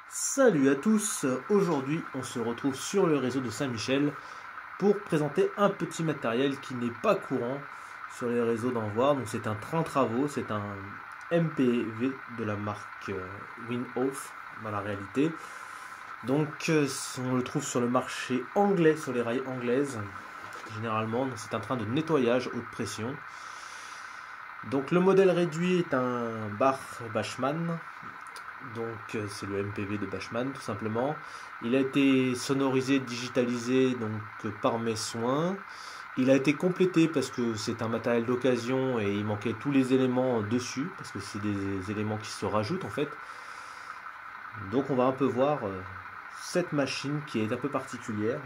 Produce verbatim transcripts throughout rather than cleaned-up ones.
Salut à tous, aujourd'hui on se retrouve sur le réseau de Saint-Michel pour présenter un petit matériel qui n'est pas courant sur les réseaux d'envoi. Donc c'est un train travaux, c'est un M P V de la marque Winhof dans la réalité. Donc on le trouve sur le marché anglais, sur les rails anglaises généralement. C'est un train de nettoyage haute pression. Donc le modèle réduit est un bar Bachmann. Donc c'est le M P V de Bachmann tout simplement. Il a été sonorisé, digitalisé donc par mes soins. Il a été complété parce que c'est un matériel d'occasion et il manquait tous les éléments dessus parce que c'est des éléments qui se rajoutent en fait. Donc on va un peu voir cette machine qui est un peu particulière.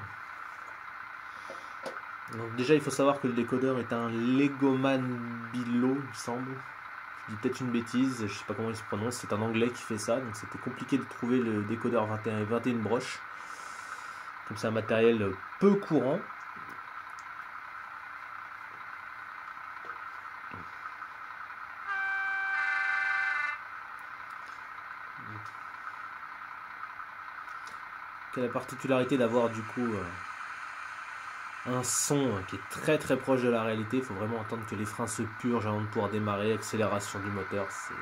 Donc déjà il faut savoir que le décodeur est un Legoman Bilo, il me semble. Je dis peut-être une bêtise, je ne sais pas comment il se prononce, c'est un anglais qui fait ça, donc c'était compliqué de trouver le décodeur vingt et un et vingt et une broches. Comme c'est un matériel peu courant. Qui a la particularité d'avoir du coup un son qui est très très proche de la réalité. Il faut vraiment entendre que les freins se purgent avant de pouvoir démarrer, accélération du moteur, c'est...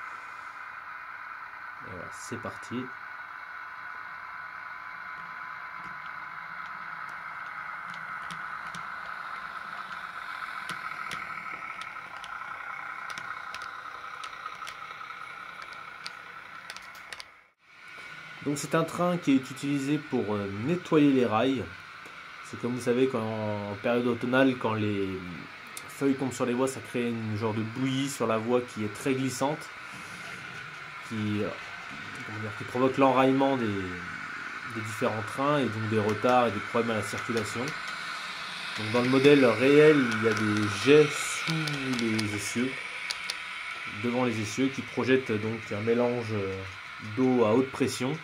Voilà, c'est parti. Donc c'est un train qui est utilisé pour nettoyer les rails. C'est comme vous savez, quand, en période automnale, quand les feuilles tombent sur les voies, ça crée une genre de bouillie sur la voie qui est très glissante, qui, comment dire, qui provoque l'enraillement des, des différents trains et donc des retards et des problèmes à la circulation. Donc dans le modèle réel, il y a des jets sous les essieux, devant les essieux, qui projettent donc un mélange d'eau à haute pression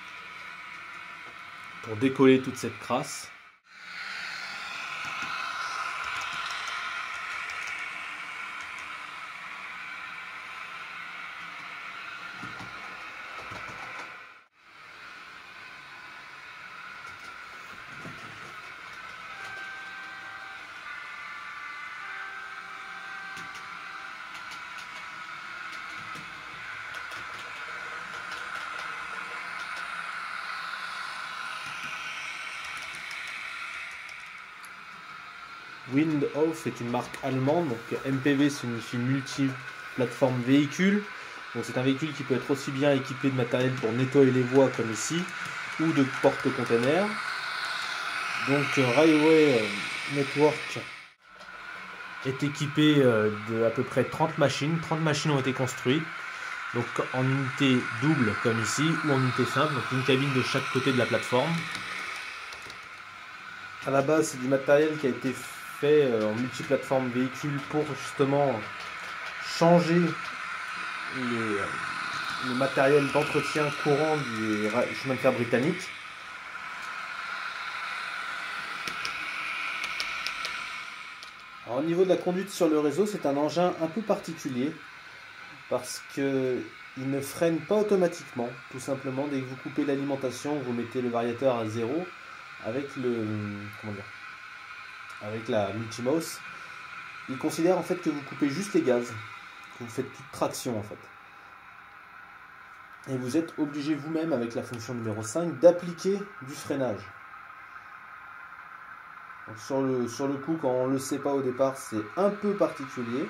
pour décoller toute cette crasse. Winhof est une marque allemande, donc M P V signifie multi-plateforme véhicule. Donc c'est un véhicule qui peut être aussi bien équipé de matériel pour nettoyer les voies comme ici, ou de porte-containers. Donc Railway Network est équipé de à peu près trente machines. trente machines ont été construites, donc en unité double comme ici, ou en unité simple, donc une cabine de chaque côté de la plateforme. À la base, c'est du matériel qui a été fait en multiplateforme véhicule pour justement changer les, le matériel d'entretien courant du chemin de fer britannique. Alors, au niveau de la conduite sur le réseau, c'est un engin un peu particulier parce qu'il ne freine pas automatiquement. Tout simplement, dès que vous coupez l'alimentation, vous mettez le variateur à zéro avec le comment dire avec la multimouse. Il considère en fait que vous coupez juste les gaz, que vous faites toute traction en fait. Et vous êtes obligé vous-même avec la fonction numéro cinq d'appliquer du freinage. Donc sur le, sur le coup, quand on ne le sait pas au départ, c'est un peu particulier.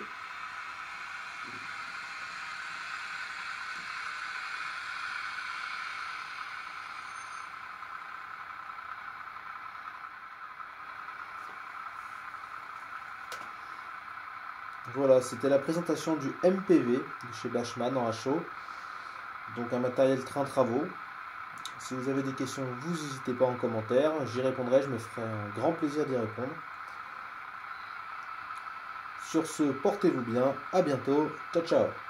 Voilà, c'était la présentation du M P V de chez Bachmann en H O. Donc un matériel train travaux. Si vous avez des questions, vous n'hésitez pas en commentaire. J'y répondrai, je me ferai un grand plaisir d'y répondre. Sur ce, portez-vous bien. À bientôt. Ciao, ciao.